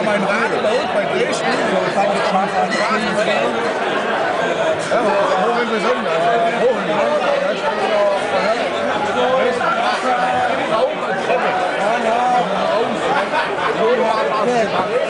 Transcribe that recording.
har man ret med bei Dresden. Ja, hochinteressant. Hochinteressant.